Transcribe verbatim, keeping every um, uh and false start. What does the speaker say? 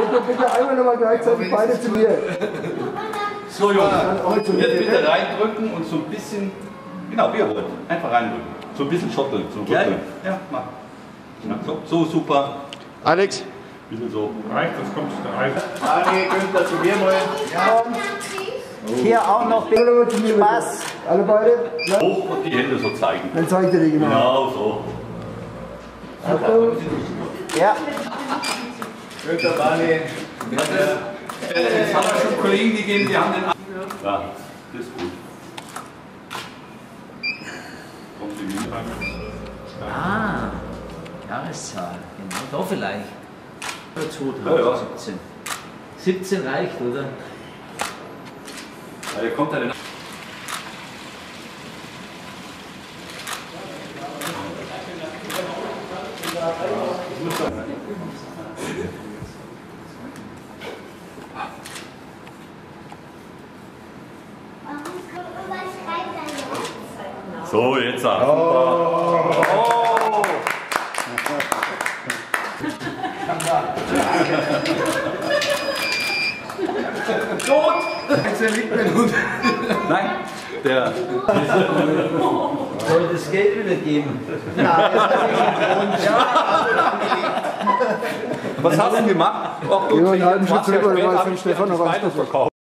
Also bitte einmal nochmal gleichzeitig beide zu mir. So Jungs, jetzt bitte reindrücken und so ein bisschen, genau, wie ihr wollt, einfach reindrücken. So ein bisschen schotteln, so rütteln. Ja, mach. So, so super. Alex? Bisschen so. Reicht, das kommt rein. Dani, Günther, zu mir mal. Ja. Hier auch noch Spaß. Alle beide? Ja. Hoch und die Hände so zeigen. Dann zeigt ihr die genau. Genau so. Achtung. Ja. Günther, Dani. Jetzt haben wir schon Kollegen, die gehen, die haben den. Ja, das ist gut. Kommt die wieder. Ah, Jahreszahl. Genau, da vielleicht. zweitausendsiebzehn. siebzehn reicht, oder? Ja, hier kommt er denn. So, jetzt auch. Oh. Oh. Tot! Jetzt liegt mir gut. Nein, der. Soll das Geld wieder geben? Was hast du gemacht? Ach, Über einen halben du hast Schritt ja drüber, später weil hab von ich Stefan das noch was weiterverkauft.